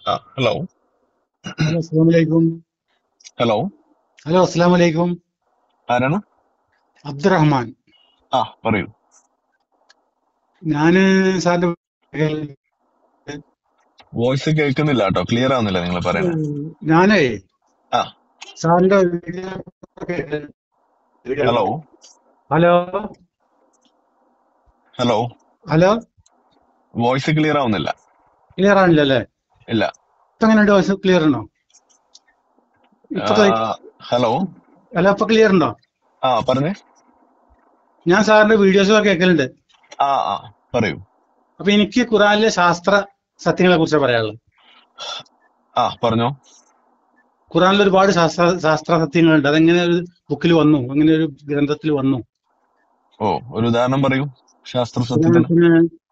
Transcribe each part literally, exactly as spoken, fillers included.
ആ hello. Hello അസ്സലാമു അലൈക്കും. ഹലോ. ഹലോ അസ്സലാമു അലൈക്കും. ആരാണ്? അബ്ദുറഹ്മാൻ. ആ, പറയൂ. ഞാന് സാറിന്റെ വോയിസ് കേൾക്കുന്നില്ല കേട്ടോ, ക്ലിയർ ആവുന്നില്ല നിങ്ങൾ പറയുന്നത്. ഞാനേ ആ. സാറിന്റെ video hello. Hello hello. Hello voice clear ആവുന്നില്ല. ക്ലിയർ ആണില്ലല്ലേ? ഇല്ല. ഇപ്പൊ എങ്ങനെയുണ്ട്? വോയിസ് ക്ലിയർ ഉണ്ടോ? ആ, ഇപ്പൊ ക്ലി- ഹലോ. ഹലോ ഇപ്പൊ ക്ലിയർ ഉണ്ടോ? ആ, പറഞ്ഞേ. ഞാൻ സാറിന്റെ വീഡിയോസ് ഒക്കെ കേൾക്കലുണ്ട്. ആ ആ പറയൂ. അപ്പൊ എനിക്ക് ഖുറാനിലെ ശാസ്ത്ര സത്യങ്ങളെ കുറിച്ച് പറയാനുള്ളത്. ആ, പറഞ്ഞോ. ഖുറാനിൽ ഒരുപാട് ശാസ്ത്ര ശാസ്ത്ര സത്യങ്ങളുണ്ട്. അതെങ്ങനെ ഒരു ബുക്കിൽ വന്നു, അങ്ങനെ ഒരു ഗ്രന്ഥത്തിൽ വന്നു? ഓ, ഒരു ഉദാഹരണം പറയൂ ശാസ്ത്ര സത്യത്തിന്. ഉദാഹരണത്തിന്,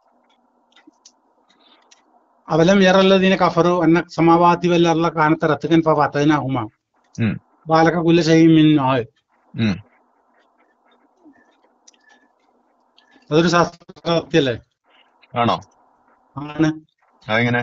അവലം യറല്ലദീന കഫറു അന്ന സമാവാതി വൽ അർള കാനത റത്ഖൻ ഫഫതനാഹുമാ ഉം, ബാലക കുല്ല ഷൈഇൻ മിൻ മാഇ. ഉം. അതൊരു ശാസ്ത്രസത്യല്ലേ? ആണോ? ആണ്. അതെങ്ങനെ?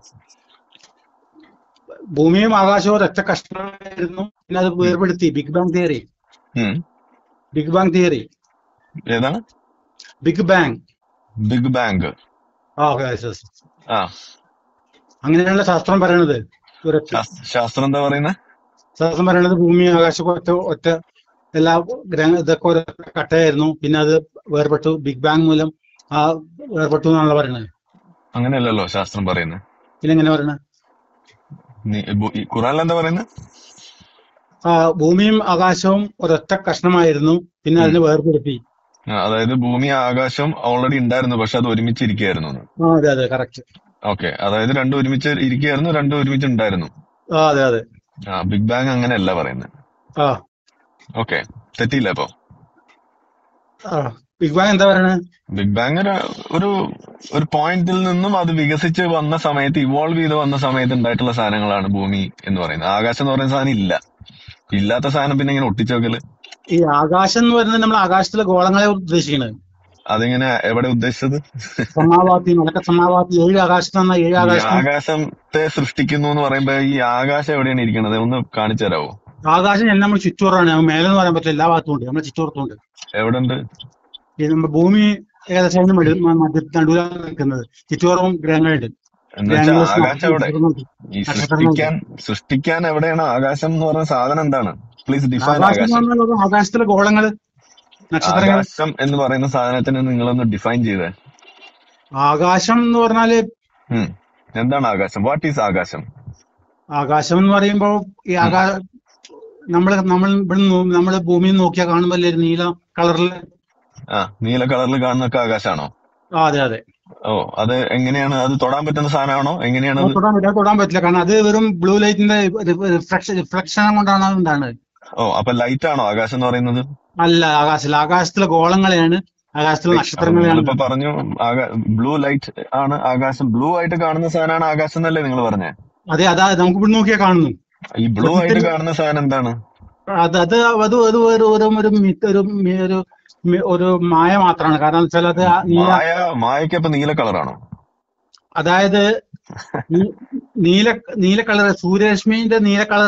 ഭൂമിയും ആകാശവും ഒരൊറ്റ കഷ്ണമായിരുന്നു, പിന്നെ അത് ഉം, വേർപെടുത്തി. Big bang theory. ഉം. Big bang theory. ഏതാണ്? Big bang. Big bank. ആ ഓക്കെ. ആ. അങ്ങനെയാണല്ലോ ശാസ്ത്രം പറയണത്. ഒരൊറ്റ ശാസ്- ശാസ്ത്രം എന്താ പറയുന്നത്? ശാസ്ത്രം പറയണത് ഭൂമി ആകാശവും ഒറ്റ ഒറ്റ എല്ലാ ഗ്രഹ ഇതൊക്കെ ഒരു കട്ടയായിരുന്നു, പിന്നെ അത് വേർപെട്ടു. ബിഗ് ബാങ് മൂലം ആ വേർപെട്ടു എന്നാണല്ലോ പറയണത്. അങ്ങനെയല്ലല്ലോ ശാസ്ത്രം പറയുന്നത്. പിന്നെ എങ്ങനെ പറയണത്? ഖുറാനിൽ എന്താ പറയുന്നത്? ആ ഭൂമിയും ആകാശവും ഒരൊറ്റ കഷ്ണമായിരുന്നു, പിന്നെ ഉം. അതിനെ വേർപെടുത്തി. ആ, അതായത് ഭൂമി ആകാശം ഓൾറെഡി ഉണ്ടായിരുന്നു, പക്ഷെ അത് ഒരുമിച്ച് ഇരിക്കുകയായിരുന്നു എന്ന്. ആ അതെ അതെ കറക്റ്റ്. ഓക്കെ, അതായത് രണ്ടും ഒരുമിച്ച് ഇരിക്കുകയായിരുന്നു, രണ്ടും ഒരുമിച്ച് ഉണ്ടായിരുന്നു. ആ അതെ അതെ. ആ, ബിഗ് ബാങ് അങ്ങനെയല്ല പറയുന്നത്. ആ ഓക്കെ, തെറ്റിയില്ല അപ്പൊ. ആ ബിഗ് ബാങ് എന്താ പറയണത്? ബിഗ് ബാങ് ഒരു ഒരു ഒരു പോയിന്റിൽ നിന്നും അത് വികസിച്ച് വന്ന സമയത്ത്, ഇവോൾവ് ചെയ്ത് വന്ന സമയത്ത് ഉണ്ടായിട്ടുള്ള സാധനങ്ങളാണ് ഭൂമി എന്ന് പറയുന്നത്. ആകാശം എന്ന് പറയുന്ന സാധനം ഇല്ല. ഇല്ലാത്ത സാധനം പിന്നെ ഇങ്ങനെ ഒട്ടിച്ചോക്കല്. ഈ ആകാശം എന്ന് പറയുന്നത് നമ്മൾ ആകാശത്തിലെ ഗോളങ്ങളെ ഉദ്ദേശിക്കുന്നത്. അതിങ്ങനെ എവിടെ ഉദ്ദേശിച്ചത്? സമാവാത്തി, മലക്ക സമാവാത്തി, ഏഴ് ആകാശത്ത് നിന്ന ഏഴ് ഈ ആകാശത്തും. ആകാശത്തെ സൃഷ്ടിക്കുന്നു എന്ന് പറയുമ്പോ ഈ ആകാശം എവിടെയാണ് ഇരിക്കണത്? ഒന്ന് കാണിച്ചു തരാവോ? ആകാശം എല്ലാം നമ്മൾ ചുറ്റോറാണ്. നമ്മൾ മേലെന്ന് പറയാൻ പറ്റില്ല, എല്ലാ ഭാഗത്തും ഉണ്ട്. നമ്മൾ ചുറ്റോറത്തുണ്ട്. എവിടെ ഉണ്ട്? ഈ നമ്മുടെ ഭൂമി ഏകദേശം അതിന് മടി മധ്യ നടുവിലാണ് നിൽക്കുന്നത്. ചുറ്റോറവും ഗ്രഹങ്ങളുണ്ട്. എന്ന് വെച്ചാൽ ഗ്രഹങ്ങൾ, ആകാശം എവിടെ? നക്ഷത്രങ്ങളുണ്ട്. ഈ നക്ഷത്രങ്ങളുണ്ട്. സൃഷ്ടിക്കാൻ സൃഷ്ടിക്കാൻ എവിടെയാണ് ആകാശം എന്ന് പറഞ്ഞ സാധനം? എന്താണ്? പ്ലീസ് ഡിഫൈൻ ആകാശം എന്ന് ആകാശം. പറഞ്ഞാൽ ആകാശത്തിലെ ഗോളങ്ങള്, നക്ഷത്രങ്ങൾ. ആകാശം എന്ന് പറയുന്ന സാധനത്തിന് നിങ്ങളൊന്ന് ഡിഫൈൻ ചെയ്തേ. ആകാശം എന്ന് പറഞ്ഞാല്, ഉം. എന്താണ് ആകാശം? വാട്ട് ഈസ് ആകാശം? ആകാശം എന്ന് പറയുമ്പോ ഈ ഉം. ആകാ നമ്മള് നമ്മൾ ഇവിടെ നമ്മള് ഭൂമിയിൽ നോക്കിയാൽ കാണുമ്പല്ലേ ഒരു നീല കളറില്. ആ, നീല കളറിൽ കാണുന്നൊക്കെ ആകാശമാണോ? ആ അതെ അതെ. ഓ, അത് എങ്ങനെയാണ്? അത് തൊടാൻ പറ്റുന്ന സാധനമാണോ? അത് എങ്ങനെയാണത്? തൊടാൻ പറ്റില്ല, അത് തൊടാൻ പറ്റില്ല. കാരണം അത് വെറും ബ്ലൂ ലൈറ്റിന്റെ റിഫ്ലക്ഷൻ റിഫ്ലക്ഷൻ കൊണ്ടാണ് അത് ഉണ്ടാകുന്നത്. ഓ, അപ്പൊ ലൈറ്റ് ആണോ ആകാശം എന്ന് പറയുന്നത്? അല്ല, ആകാശത്തില് ആകാശത്തിലെ ഗോളങ്ങളെയാണ്, ആകാശത്തിലെ ഏയ്, അപ്പൊ നക്ഷത്രങ്ങളെയാണ് നിങ്ങളിപ്പോ കാണുന്നത്. പറഞ്ഞു ബ്ലൂ ലൈറ്റ് ആണ് ആകാശം. ബ്ലൂ ആയിട്ട് കാണുന്ന സാധനമാണ് ആകാശം എന്നല്ലേ നിങ്ങൾ പറഞ്ഞേ? അതെ, അതാ നമുക്ക് ഇവിടെ നോക്കിയാൽ കാണുന്നു. ഈ ബ്ലൂ ആയിട്ട് സത്യത്തിൽ കാണുന്ന സാധനം എന്താണ്? അത് അത് അത് ഒരു ഒരു ഒരു ഒരു മിത്ത്, ഒരു മി- ഒരു മി- ഒരു മായ മാത്രമാണ്. കാരണം എന്ന് വെച്ചാൽ അത് ആ നീല, മായ മായ അപ്പൊ നീല കളറാണോ? അതായത് ഈ നീല നീല കളർ, സൂര്യരശ്മിന്റെ നീല കളർ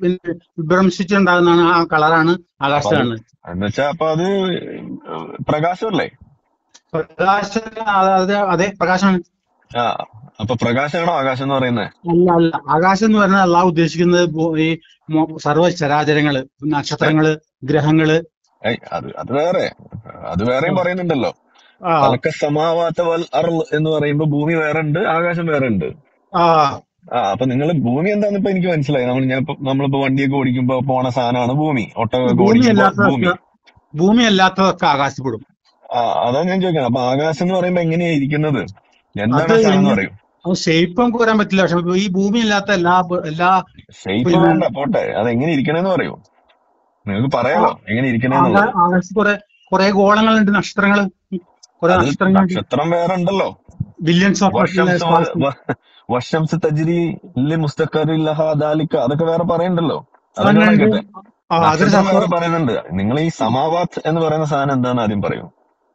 വിഭ്രംശിച്ചുണ്ടാകുന്നതാണ്. ആ കളറാണ് അപ്പൊ ആകാശത്ത് അത് കാണുന്നത്. എന്ന് വെച്ചാ അപ്പൊ അത് പ്രകാശമല്ലേ? പ്രകാശം, അതെ അതെ പ്രകാശമാണ്. ആ, അപ്പൊ പ്രകാശമാണോ ആകാശം എന്ന് പറയുന്നത്? അല്ല അല്ല, ആകാശം എന്ന് പറഞ്ഞാൽ അള്ളാഹ് ഉദ്ദേശിക്കുന്നത് ഭൂ- ഈ മൊ- സർവ്വ ചരാചരങ്ങള്, നക്ഷത്രങ്ങള്, ഗ്രഹങ്ങള്. ഏയ്, അത് അത് വേറെ. അത് വേറെയും പറയുന്നുണ്ടല്ലോ. ആ ഫലക സമാവാത വൽ അർള് എന്ന് പറയുമ്പോ ഭൂമി വേറെ ഉണ്ട്, ആകാശം വേറെ ഉണ്ട്. ആ ആ, അപ്പൊ നിങ്ങൾ ഭൂമി എന്താന്ന് ഇപ്പൊ എനിക്ക് മനസ്സിലായി. നമ്മൾ ഞാൻ ഇപ്പൊ നമ്മളിപ്പോ വണ്ടിയൊക്കെ ഓടിക്കുമ്പോ പോണ സാധനമാണ് ഭൂമി. ഒട്ടകമൊക്കെ ഭൂമി ഓടിക്കുമ്പോ ഭൂമി. അല്ലാത്തതൊക്കെ, ഭൂമി അല്ലാത്തതൊക്കെ ആകാശപ്പെടും. ആ, അതാ ഞാൻ ചോദിക്കുന്നത്. അപ്പൊ ആകാശം എന്ന് പറയുമ്പോ എങ്ങനെയാ ഇരിക്കുന്നത്? എന്താണ് അത് ആ സാധനം എന്ന് എങ്ങനെ, പറയും? അത് ഷേപ്പ് നമുക്ക് വരാൻ പറ്റില്ല. പക്ഷെ ഈ ഭൂമി അല്ലാത്ത എല്ലാ എല്ലാ ഷേപ്പ് പിന്നെ വേണ്ട, പോട്ടെ. അത് എങ്ങനെ ഇരിക്കണേന്ന് പറയൂ. നിങ്ങൾക്ക് പറയാലോ ആ- എങ്ങനെ ആകാ- ഇരിക്കണേന്നുള്ളത്. ആകാശത്ത് കുറെ കുറെ ഗോളങ്ങളുണ്ട്, നക്ഷത്രങ്ങള്. കുറെ അതിൽ നക്ഷത്രങ്ങളുണ്ട്. നക്ഷത്രം വേറെ ഉണ്ടല്ലോ. ബില്യൺസ് ഓഫ് വർഷംസ് സ്റ്റാർസ്. വർഷംസ് തജ്രി ലി മുസ്തഖറിൻ ലഹാ ദാലിക, അതൊക്കെ വേറെ പറയണ്ടല്ലോ. അതൊക്കെ ഇവിടെ അതുണ്ട്. കേട്ടെ. ആ അതൊരു നക്ഷത്രം ശാസ്ത്ര. വേറെ പറയുന്നുണ്ട്. നിങ്ങൾ ഈ സമാവാത്ത് എന്ന് പറയുന്ന സാധനം എന്താന്ന് ആദ്യം പറയൂ.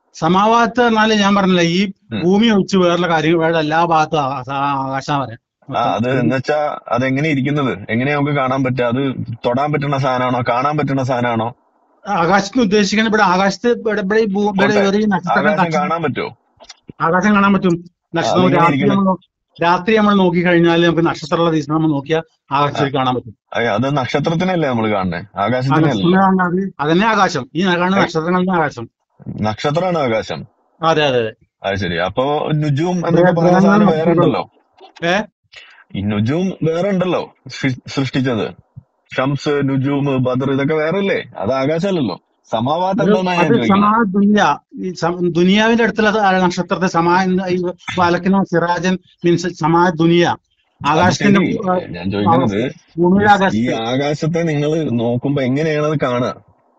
സമാവാത്ത് എന്നാല് ഞാൻ പറഞ്ഞില്ല, ഈ ഉം. ഭൂമി ഒഴിച്ച് വേറെ കാര്യങ്ങൾ, വേറെ എല്ലാ ഭാഗത്തും ആകാശം പറയാം. ആ മൊത്തം അത് ഒരു എന്ന് വെച്ചാ അതെങ്ങനെ ഇരിക്കുന്നത്, എങ്ങനെയാ നമുക്ക് കാണാൻ പറ്റുക? അത് തൊടാൻ പറ്റുന്ന സാധനമാണോ, കാണാൻ പറ്റുന്ന സാധനമാണോ? ആകാശത്ത് ഉദ്ദേശിക്കുന്നത് ഇവിടെ ആകാശത്ത് ഇവിടെ ഇവിടെ ഈ ഭൂ- ഇവിടെ പോട്ടെ, ഒരു നക്ഷത്രങ്ങൾ ആകാശം നക്ഷ- കാണാൻ പറ്റുമോ? ആകാശം കാണാൻ പറ്റും. ആ, നക്ഷത്രം അതെങ്ങനെ രാത്രി ഇരിക്കണേ? നമ്മൾ നോ- രാത്രി നമ്മൾ നോക്കിക്കഴിഞ്ഞാൽ നമുക്ക് നക്ഷത്രമുള്ള ദിവസം നമ്മൾ നോക്കിയാൽ ആ, ആകാശത്തിൽ കാണാൻ പറ്റും. അയ്യ, അത് നക്ഷത്രത്തിനല്ലേ നമ്മൾ കാണണേ, ആ ആകാശത്തിനെ നക്ഷത്രം അല്ലല്ലോ. കാണാൻ അതന്നെ ആകാശം. ഈ കാണുന്ന ഏയ്, നക്ഷത്രങ്ങളുടെ ആകാശം. നക്ഷത്രമാണ് ആകാശം. അതെ അതെ അതെ. അത് ശരി. അപ്പൊ നുജൂം എന്നൊക്കെ ഗ്രഹ- പറയുന്ന ഗ്രഹങ്ങളും സാധനം വേറെ നക്ഷത്രങ്ങളും. ഉണ്ടല്ലോ. ഏ ഈ നുജൂം വേറെ ഉണ്ടല്ലോ, സൃ- സൃഷ്ടിച്ചത്. ഷംസ്, നുജൂം, ബദർ, ഇതൊക്കെ വേറെ അല്ലേ? അത് ആകാശമല്ലല്ലോ. സമാവാത്ത് അത് എന്താന്നാ അത് ഞാൻ ചോദിക്കണേ. സമാ ദുനിയ ഈ സം- ദുനിയാവിന്റെ അടുത്തുള്ള ആ നക്ഷത്രത്തെ സമാ ഈ വലക്കുന്ന സിറാജൻ മീൻസ് സമാ ദുനിയ അത് ആകാശത്തിന്റെ ശരി. ആ, ഞാൻ ആ, ചോദിക്കുന്നത്, ഭൂമിയുടെ ഈ ഈ ആകാശത്ത്. ആകാശത്തെ നിങ്ങൾ നോക്കുമ്പോ എങ്ങനെയാണ് അത് കാണുക?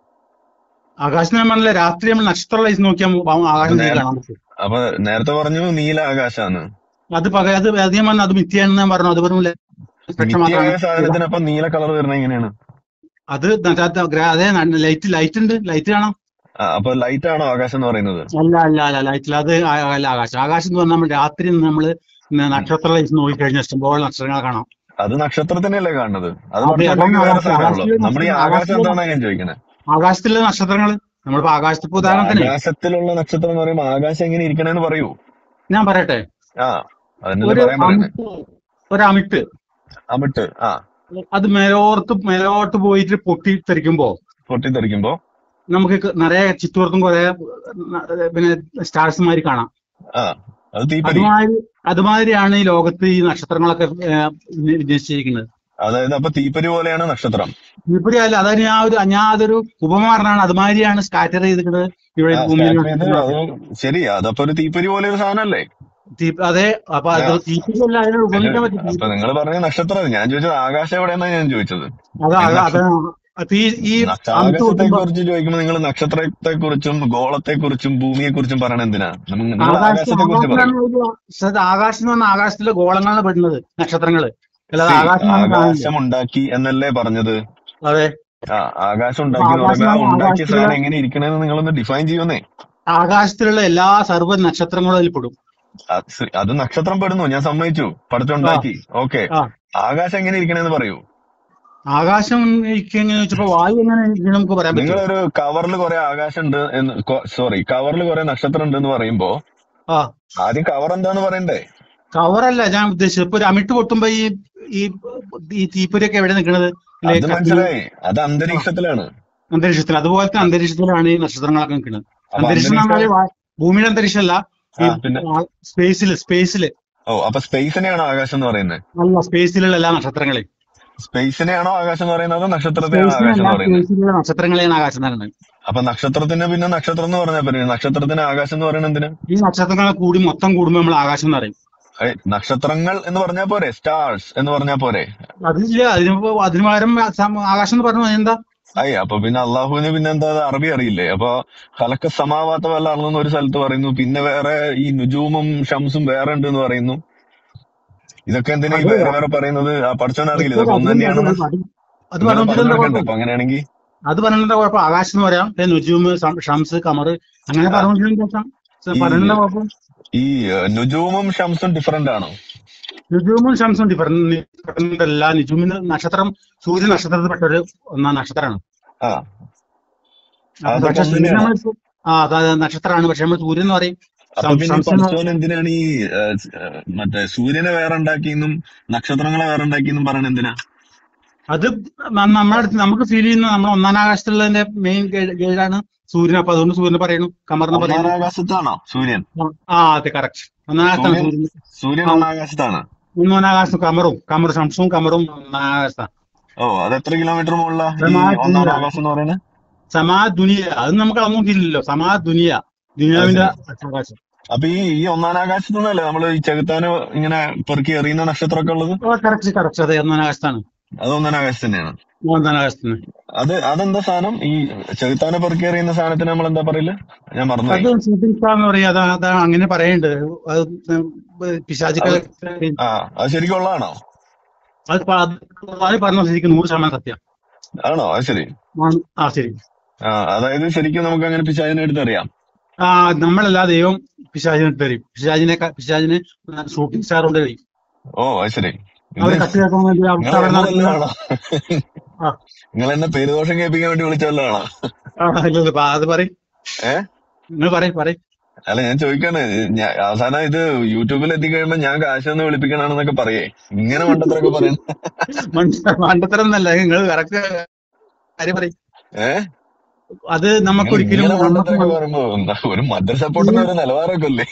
ആകാശം ഞാൻ പറഞ്ഞില്ല, രാത്രി നമ്മൾ നക്ഷത്രമുള്ള ദിവസം നോക്കിയാൽ അപ്പൊ ആകാശം നേര കാണാൻ പറ്റും. അപ്പൊ നേരത്തെ പറഞ്ഞു നീല ആകാശാന്ന്. അത് പക അത് അധികം പറഞ്ഞ അത് മിഥ്യയാണെന്ന് ഞാൻ പറഞ്ഞു. അത് വെറും ലക്ഷ മാത്രമാണ്. മിഥ്യയായ സാധനത്തിന് അപ്പൊ നീല കളർ വരുന്നത് എങ്ങനെയാണ്? അത് ന- ഗ്ര- അതേ ലൈറ്റ് ലൈറ്റ് ഉണ്ട്, ലൈറ്റ് കാണാം. ആ, അപ്പൊ ലൈറ്റ് ആണോ ആകാശം എന്ന് പറയുന്നത്? അല്ല അല്ല അല്ല ലൈറ്റിൽ അത് ആ- അല്ല ആകാശം. ആകാശം എന്ന് പറഞ്ഞാൽ നമ്മൾ രാത്രി നമ്മൾ നക്ഷത്രമുള്ള ദിവസം നോക്കിക്കഴിഞ്ഞാൽ ഇഷ്ടംപോലെ നക്ഷത്രങ്ങൾ കാണാം. അത് നക്ഷത്രത്തിനല്ലേ കാണുന്നത്? അത് അതെ പഠിച്ചുണ്ടാക്കി അതാണ് വേറെ ആകാശം. സാധനമാണല്ലോ. ആകാശത്തിലെ നമ്മൾ ഈ നക്ഷത്രം ആകാശം ആകാശത്തിലെ എന്താണെന്നാ ഞാൻ ചോദിക്കണേ. ആകാശത്തിലെ നക്ഷത്രങ്ങൾ നമ്മളിപ്പോ ആകാശത്ത് ഇപ്പൊ ഉദാഹരണത്തിന് ആകാശത്തിലുള്ള നക്ഷത്രം എന്ന് പറയുമ്പോ ആകാശം എങ്ങനെ ഇരിക്കണേന്ന് പറയൂ. ഞാൻ പറയട്ടെ. ആ, അതിനല്ലേ ഒരു പറയാൻ പറയുന്നത്. അമിട്ട് ഒരു അമിട്ട് അമിട്ട്. ആ, അത് മേലോട്ട് മേലോട്ട് പോയിട്ട് പൊട്ടിത്തെറിക്കുമ്പോ പൊട്ടിത്തെറിക്കുമ്പോ നമുക്ക് ക- നിറയെ ചുറ്റുപുറത്തും കുറെ ന- പിന്നെ സ്റ്റാർസ് മാതിരി കാണാം. ആ, അത് തീപ്പരി. അതുമാതിരി അതുമാതിരിയാണ് ഈ ലോകത്ത് ഈ നക്ഷത്രങ്ങളൊക്കെ ഏഹ്, നി- നിശ്ചയിക്കുന്നത്. അതായത് അപ്പൊ തീപ്പരി പോലെയാണ് നക്ഷത്രം. ഇവിടെ അല്ല, അതായത് ഞാൻ ഒരു ഞാൻ അതൊരു ഉപമ പറഞ്ഞാണ്. അതുമാതിരിയാണ് സ്കാറ്റർ ചെയ്തിരിക്കുന്നത് ഇവിടെ ആ, ഭൂമിയിലെ സ്കാറ്റർ ചെയ്ത് അത് നക്ഷത്രങ്ങളൊക്കെ. ശരി. അതപ്പോ ഒരു തീപ്പരി പോലെ ഒരു സാധനല്ലേ? തീ- അതെ. അപ്പൊ ആ, അത് തീപ്പിക്കല്ല, അതിനെ അല്ല, ഉപമിക്കാൻ പറ്റും. അപ്പൊ തീ- നിങ്ങൾ പറഞ്ഞ നക്ഷത്രം. ഞാൻ ചോദിച്ചത് ആകാശം എവിടെയെന്നാ ഞാൻ ചോദിച്ചത്. അത് ഈ അത് നക്ഷ അത് അപ്പൊ ഈ ഈ നക്ഷ- അമിട്ട് ആകാശത്തെ പൊട്ടുമ്പോ കുറിച്ച് ചോദിക്കുമ്പോ നിങ്ങൾ നക്ഷത്രത്തെ കുറിച്ചും ഗോളത്തെ കുറിച്ചും ഭൂമിയെ കുറിച്ചും പറയണ എന്തിനാ? നിങ്ങൾ ആകാശത്ത് ആകാശത്തെ കുറിച്ച് പറയൂ. ആകാശത്തിലാണ് ഒരു ശ്രദ്ധ. ആകാശം എന്ന് പറഞ്ഞാൽ ആകാശത്തിലെ ഗോളങ്ങളാണ് പെടുന്നത് നക്ഷത്രങ്ങള്. അല്ലാതെ സി ആകാശം നമ്മൾ കാണില്ല. ആകാശം ഉണ്ടാക്കി എന്നല്ലേ പറഞ്ഞത്? അതെ. ആ, ആകാശം അപ്പൊ ഉണ്ടാക്കി എന്ന് ആകാശം പറയുമ്പോ ആ എന്ന് പറഞ്ഞാൽ ഉണ്ടാക്കിയ ആകാശത്തിലുള്ള സാധനം എങ്ങനെ ഇരിക്കണേന്ന് നിങ്ങളൊന്ന് ഡിഫൈൻ ചെയ്യുന്നേ. ആകാശത്തിലുള്ള എല്ലാ സർവ്വ നക്ഷത്രങ്ങളും അതിൽ പെടും. അത് സി- അത് നക്ഷത്രം പെടുന്നു, ഞാൻ സമ്മതിച്ചു. ആ പഠിച്ചുണ്ടാക്കി, ഓക്കെ. ആ ആകാശം എങ്ങനെ ഇരിക്കണേന്ന് പറയൂ. ആകാശം എങ്ങനെ ചോദിച്ചപ്പോ വായു എങ്ങനെ ഇരിക്കും നമുക്ക് പറയാൻ പറ്റുമോ? നിങ്ങളൊരു കവറിൽ കുറെ ആകാശം ഉണ്ട് എന്ന്, സോറി, കവറിൽ കുറെ നക്ഷത്രം ഉണ്ട് എന്ന് പറയുമ്പോ ആ ആദ്യം കവർ എന്താന്ന് പറയണ്ടേ? കവറല്ല ഞാൻ ഉദ്ദേശിച്ചത്. ഇപ്പൊ ഒരു അമിട്ട് പൊട്ടുമ്പോ ഈ ഈ ഈ തീപ്പൊരിയൊക്കെ എവിടെ നിൽക്കുന്നത്? ഇല്ലേ, അത് കത്തി മനസ്സിലായി. അത് ആ അന്തരീക്ഷത്തിലാണ്. അന്തരീക്ഷത്തിൽ. അതുപോലത്തെ ആ, അന്തരീക്ഷത്തിലാണ് ഈ നക്ഷത്രങ്ങളൊക്കെ നിൽക്കുന്നത്. അപ്പൊ അന്തരീക്ഷം എന്ന് അന്തരീക്ഷം. പറഞ്ഞാല് വാ- ഭൂമിയുടെ അന്തരീക്ഷമല്ല, ആ, ഈ പിന്നെ സ്പേസില് സ്പേസില് ഓ, അപ്പൊ സ്പേസിനെയാണോ ആകാശം എന്ന് പറയുന്നത്? അല്ല, സ്പേസിലുള്ള എല്ലാ നക്ഷത്രങ്ങളെയും. സ്പേസിനെയാണോ ആകാശം എന്ന് പറയുന്നത്, അതോ നക്ഷത്രത്തെയാണോ ആകാശം സ്പേസിനല്ല, എന്ന് പറയുന്നത്? സ്പേസിലുള്ള നക്ഷത്രങ്ങളെയാണ് ആകാശം എന്ന് പറയുന്നത്. അപ്പൊ നക്ഷത്രത്തിന് പിന്നെ നക്ഷത്രം എന്ന് പറഞ്ഞാൽ പറ്റില്ല. നക്ഷത്രത്തിന് ആകാശം എന്ന് പറയുന്നത് എന്തിനാ? ഈ നക്ഷത്രങ്ങളെ കൂടി മൊത്തം കൂടുമ്പോൾ നമ്മൾ ആകാശം എന്ന് പറയും. ഏയ്, നക്ഷത്രങ്ങൾ എന്ന് പറഞ്ഞാൽ പോരെ? സ്റ്റാർസ് എന്ന് പറഞ്ഞാൽ പോരെ? അതില്ല, അതിന് ഇപ്പൊ അതിന് പകരം സം- ആകാശം എന്ന് പറഞ്ഞു എന്താ? അയ്യ, അപ്പൊ പിന്നെ അള്ളാഹുവിന് പിന്നെ എന്താ അറബി അറിയില്ലേ? അപ്പൊ ഹലക്ക സമാവാത്ത വല്ല അളന്നെന്ന് ഒരു സ്ഥലത്ത് പറയുന്നു, പിന്നെ വേറെ ഈ നുജൂമും ഷംസും വേറെ ഉണ്ട് എന്ന് പറയുന്നു. ഇതൊക്കെ എന്തിനാ ഈ അത് വേറെ വേറെ പറയുന്നത്? ആ പഠിച്ചവൻ അറിയില്ല അത് ഇതൊക്കെ ഒന്ന് അതിലുണ്ട്. അത് തന്നെയാണെന്ന്. അത് അത് നിങ്ങൾ പറഞ്ഞിട്ട് പറഞ്ഞു എന്താ കൊടുക്കണ്ടേ കുഴപ്പം? അപ്പൊ അങ്ങനെയാണെങ്കിൽ? അത് പറഞ്ഞിട്ട് കുഴപ്പം? ആകാശം എന്ന് പറയാം, പിന്നെ നുജൂമ്, സം- ഷംസ്, കമർ, അങ്ങനെ ആ, പറഞ്ഞിട്ടുണ്ടെങ്കിൽ ഈ പറഞ്ഞിട്ടുണ്ട കുഴപ്പം? ഈ ഏഹ്, നുജൂമും ഷംസും ഡിഫറന്റ് ആണോ? നുജൂമും ഷംസും ഡിഫറൻറ്റ് ഡിഫറൻറ്റ് അല്ല. നുജൂമിന് നക്ഷത്രം സൂര്യ നക്ഷത്രത്തിൽപ്പെട്ട ഒരു ഒന്നാം നക്ഷത്രമാണ്. ആ, അപ്പൊ അതൊക്കെ പക്ഷെ ഒന്ന് സൂര്യൻ തന്നെയാണോ? നമ്മൾ ആ അത് നക്ഷത്രമാണ്, പക്ഷെ നമ്മൾ സൂര്യൻ എന്ന് പറയും. അപ്പൊ ഷം- പിന്നെ ഈ ഷംസ് എന്ന് പഠിച്ചവൻ എന്തിനാണ് ഈ ഏഹ്, ഏഹ്, മറ്റേ സൂര്യനെ വേറെ ഉണ്ടാക്കിയെന്നും നക്ഷത്രങ്ങളെ വേറെ ഉണ്ടാക്കിയെന്നും പറയണ എന്തിനാ? അത് ന- നമ്മുടെ അടുത്ത് നമുക്ക് ഫീൽ ചെയ്യുന്ന നമ്മൾ ഒന്നാം ആകാശത്തുള്ളതിന്റെ മെയിൻ ഗൈഡാണ് സൂര്യൻ. അപ്പൊ അതുകൊണ്ട് സൂര്യനെ പറയുന്നു, കമറിനെ ഒന്നാം പറയുന്നു. ആകാശത്താണോ സൂര്യൻ? ആ ആ, അതെ, കറക്റ്റ്. ഒന്നാം ആകാശത്താണ് സൂര്യൻ സൂര്യൻ. സൂര്യൻ ആ ഒന്നാം ആകാശത്താണ്. ഒന്നാം ആകാശം കമറും കമർ ഷംസും കമറും ഒന്നാം ആകാശത്താണ്. ഓ, അത് എത്ര കിലോമീറ്റർ മുകളിലാ ഈ സമാ ഒന്നാം ദുനിയ ആകാശം എന്ന് പറയുന്നത്? സമാ ദുനിയ അത് നമുക്ക് അളന്നില്ലല്ലോ. സമാ ദുനിയ അത് ദുനിയാവിന്റെ ശരി. ആകാശം. അപ്പൊ ഈ ഈ ഒന്നാം ആകാശത്ത് നിന്നല്ലേ നമ്മള് ഈ ചെകുത്താന് ഇങ്ങനെ പെറുക്കി എറിയുന്ന നക്ഷത്രമൊക്കെ ഉള്ളത്? ഓ കറക്റ്റ് കറക്റ്റ്, അതെ, ഒന്നാം ആകാശത്താണ്. അത് ഒന്നാം ആകാശത്ത് തന്നെയാണ്. ഒന്നാം ആകാശത്തിന് അത് അതെന്താ സാധനം? ഈ ചെകുത്താനെ പെറുക്കി എറിയുന്ന സാധനത്തിന് നമ്മൾ എന്താ പറയില്ല? ഞാൻ മറന്നുപോയി. അത് എന്ന് പറയാ. അതാ അതാ അങ്ങനെ പറയുന്നുണ്ട്. അത് പിശാചുക്കളെ അത് ആ അത് ശരിക്കും ഉള്ളതാണോ? അത് പ- അത് പറഞ്ഞ ശരിക്കും നൂറ് ശതമാനം സത്യം. ആണോ? അത് ശരി. ആ ആ, ശരി. ആ, അതായത് ശരിക്കും നമുക്ക് അങ്ങനെ പിശാചിനെ എടുത്തറിയാം. ആ നമ്മളല്ലാ ദൈവം പിശാചിനെ തരും. പിശാചിനെ ക- പിശാചിന് ഷൂട്ടിംഗ് സ്റ്റാർ കൊണ്ട് കഴിയും. ഓ, അത് ശരി. ഇത് അവരെ കട്ട് ചെയ്താക്കാൻ വേണ്ടി അവർക്ക് നിങ്ങൾ അവിടെ എന്നെ നടക്കുന്ന വല്ലതാണോ? ആ നിങ്ങൾ എന്നെ പേരുദോഷം കേൾപ്പിക്കാൻ വേണ്ടി വിളിച്ചവല്ലാണോ? ആ, ഇല്ല, ഇല്ല, അത് പറയും, ഏ നിങ്ങൾ പറയും പറയും. അല്ല ഞാൻ ചോദിക്കാണ്, ഞാൻ അവസാനം ഇത് യൂട്യൂബിൽ എത്തിക്കഴിയുമ്പോ ഞാൻ കാശൊന്ന് വിളിപ്പിക്കണമെന്നൊക്കെ പറയേ, ഇങ്ങനെ മണ്ടത്തരൊക്കെ പറയണ. മണ്ടത്തരം എന്നല്ല, നിങ്ങൾ കറക്റ്റ് കാര്യം പറയും. ഏ അത് നിങ്ങൾ നമുക്കൊരിക്കലും ഇങ്ങനെ നമുക്ക് മണ്ടത്തരൊക്കെ പറയുമ്പോ എന്താ ഒരു മദർ ഈ സപ്പോർട്ടിന്റെ ഒരു നിലവാരമൊക്കെ അല്ലേ?